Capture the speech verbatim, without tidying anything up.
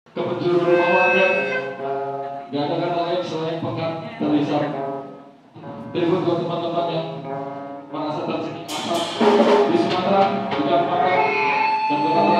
ke penjuru rumah warga. Gak ada kata lain selain pekat dan risau. Tribun buat teman-teman yang merasa tercekik asap di Sumatera, di Kalimantan, dan kota